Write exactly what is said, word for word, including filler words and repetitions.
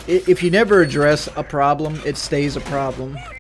if you never address a problem, it stays a problem.